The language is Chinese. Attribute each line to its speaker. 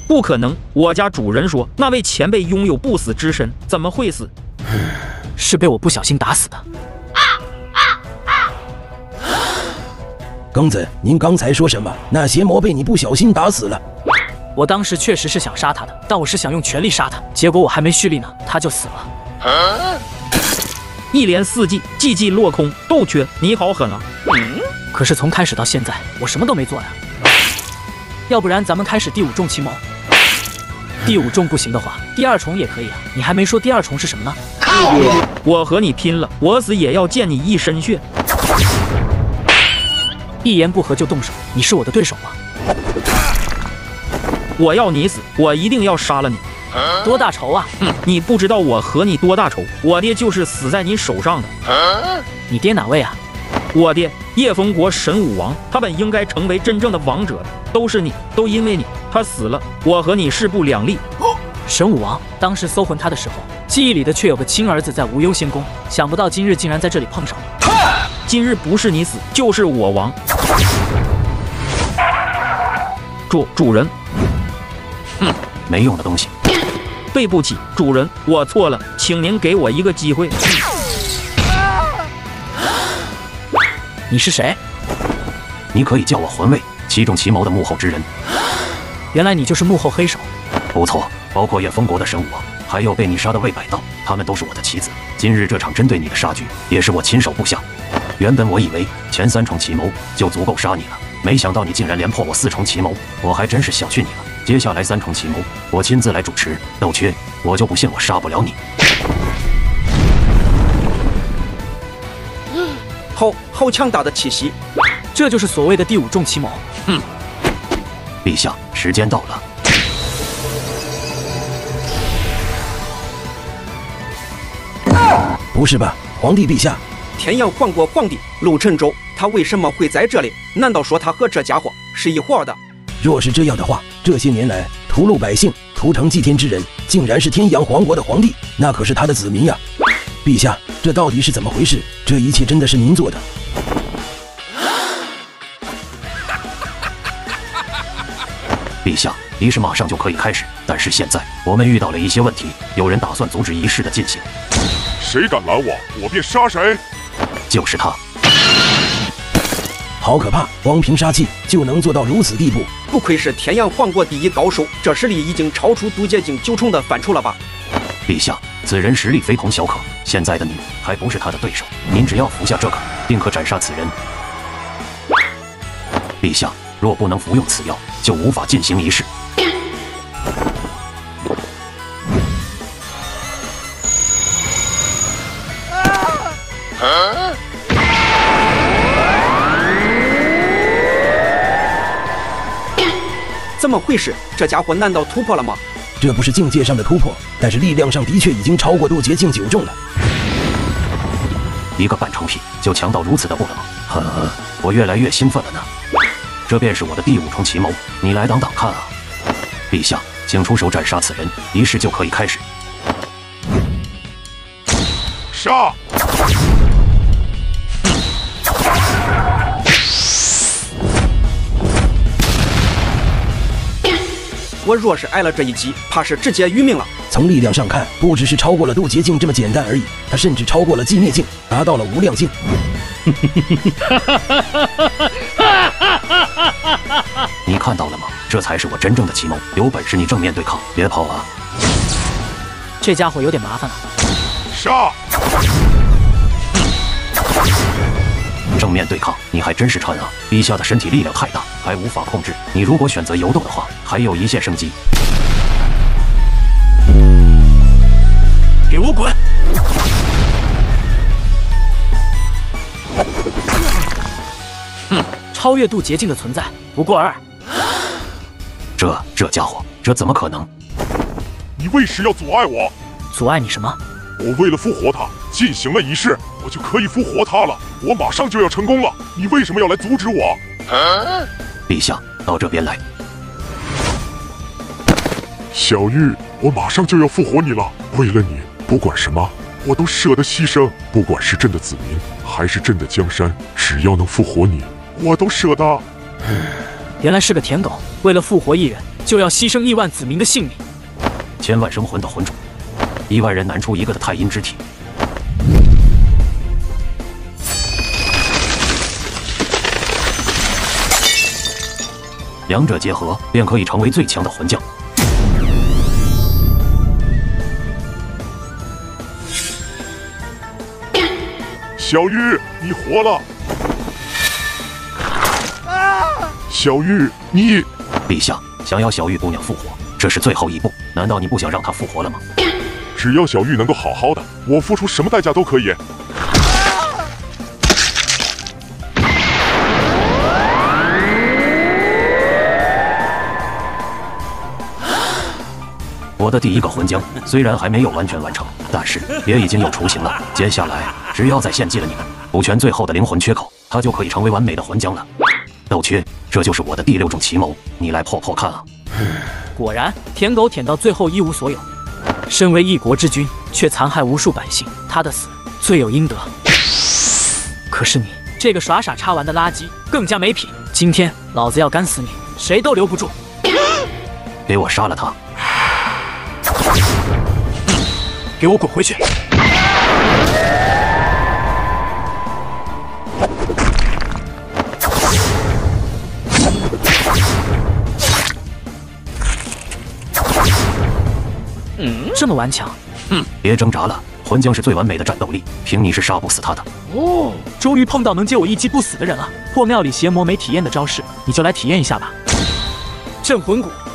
Speaker 1: 不可能！我家主人说，那位前辈拥有不死之身，怎么会死？
Speaker 2: 是被我不小心打死的。
Speaker 3: 庚子，您刚才说什么？那邪魔被你不小心打死了？
Speaker 2: 我当时确实是想杀他的，但我是想用全力杀他，结果我还没蓄力呢，他就死了。
Speaker 1: 一连4记，记记落空，斗缺，你好狠啊！
Speaker 2: 可是从开始到现在，我什么都没做呀。要不然咱们开始第5重奇谋。第5重不行的话，第2重也可以啊。你还没说第2重是什么呢？
Speaker 1: 我和你拼了，我死也要溅你一身血！
Speaker 2: 一言不合就动手，你是我的对手吗？
Speaker 1: 我要你死，我一定要杀了你！
Speaker 2: 多大仇啊？
Speaker 1: 你不知道我和你多大仇，我爹就是死在你手上的。
Speaker 2: 你爹哪位啊？
Speaker 1: 我爹叶枫国神武王，他本应该成为真正的王者的，都是你，都因为你，他死了，我和你势不两立。
Speaker 2: 神武王当时搜魂他的时候，记忆里的却有个亲儿子在无忧仙宫，想不到今日竟然在这里碰上。
Speaker 1: 今日不是你死，就是我亡。主人，
Speaker 4: 没用的东西。
Speaker 1: 对不起，主人，我错了，请您给我一个机会。
Speaker 2: 你是谁？
Speaker 4: 你可以叫我魂卫，7重奇谋的幕后之人。
Speaker 2: 原来你就是幕后黑手。
Speaker 4: 不错，包括叶枫国的神武王，还有被你杀的魏百道，他们都是我的棋子。今日这场针对你的杀局，也是我亲手布下。原本我以为前3重奇谋就足够杀你了，没想到你竟然连破我4重奇谋，我还真是小觑你了。接下来3重奇谋，我亲自来主持。斗缺，我就不信我杀不了你。
Speaker 5: 好强大的气息！
Speaker 2: 这就是所谓的第5重奇谋。
Speaker 4: 陛下，时间到了。
Speaker 3: 不是吧，皇帝陛下？
Speaker 5: 天阳皇国皇帝陆沉舟，他为什么会在这里？难道说他和这家伙是一伙的？
Speaker 3: 若是这样的话，这些年来屠戮百姓、屠城祭天之人，竟然是天阳皇国的皇帝，那可是他的子民呀！陛下，这到底是怎么回事？这一切真的是您做的？
Speaker 4: 陛下，仪式马上就可以开始，但是现在我们遇到了一些问题，有人打算阻止仪式的进行。
Speaker 6: 谁敢拦我，我便杀谁。
Speaker 4: 就是他。
Speaker 3: 好可怕！光凭杀气就能做到如此地步，
Speaker 5: 不愧是天阳皇国第一高手，这实力已经超出渡劫境9重的范畴了吧？
Speaker 4: 陛下，此人实力非同小可，现在的你还不是他的对手。您只要服下这个，定可斩杀此人。陛下，若不能服用此药，就无法进行仪式。
Speaker 5: 怎么回事？这家伙难道突破了吗？
Speaker 3: 这不是境界上的突破，但是力量上的确已经超过渡劫境9重了。
Speaker 4: 一个半成品就强到如此的不了，我越来越兴奋了呢。这便是我的第5重奇谋，你来挡挡看啊！陛下，请出手斩杀此人，仪式就可以开始。
Speaker 6: 杀！
Speaker 5: 我若是挨了这一击，怕是直接殒命了。
Speaker 3: 从力量上看，不只是超过了渡劫境这么简单而已，他甚至超过了寂灭境，达到了无量境。
Speaker 4: 你看到了吗？这才是我真正的奇谋，有本事你正面对抗，别跑啊！
Speaker 2: 这家伙有点麻烦了。
Speaker 6: 杀！
Speaker 4: 正面对抗，你还真是蠢啊！陛下的身体力量太大，还无法控制。你如果选择游动的话，还有一线生机。
Speaker 2: 给我滚！超越渡劫境的存在不过尔。
Speaker 4: 这家伙，这怎么可能？
Speaker 6: 你为时要阻碍我？
Speaker 2: 阻碍你什么？
Speaker 6: 我为了复活他，进行了仪式，我就可以复活他了。我马上就要成功了，你为什么要来阻止我？
Speaker 4: 陛下，到这边来。
Speaker 6: 小玉，我马上就要复活你了。为了你，不管什么，我都舍得牺牲。不管是朕的子民，还是朕的江山，只要能复活你，我都舍得。
Speaker 2: 原来是个舔狗，为了复活一人， 就要牺牲亿万子民的性命。
Speaker 4: 千万生魂的魂种，1万人难出一个的太阴之体。两者结合，便可以成为最强的魂将。
Speaker 6: 小玉，你活了！小玉，你……
Speaker 4: 陛下想要小玉姑娘复活，这是最后一步。难道你不想让她复活了吗？
Speaker 6: 只要小玉能够好好的，我付出什么代价都可以。
Speaker 4: 我的第一个魂将虽然还没有完全完成，但是也已经有雏形了。接下来只要再献祭了你们，补全最后的灵魂缺口，他就可以成为完美的魂将了。斗缺，这就是我的第6种奇谋，你来破破看啊！
Speaker 2: 果然，舔狗舔到最后一无所有。身为一国之君，却残害无数百姓，他的死罪有应得。可是你这个耍傻插完的垃圾，更加没品！今天老子要干死你，谁都留不住！
Speaker 4: 给我杀了他！
Speaker 2: 给我滚回去！这么顽强？
Speaker 4: 别挣扎了，魂将是最完美的战斗力，凭你是杀不死他的。
Speaker 2: 哦，终于碰到能接我一击不死的人了。破庙里邪魔没体验的招式，你就来体验一下吧。镇魂骨。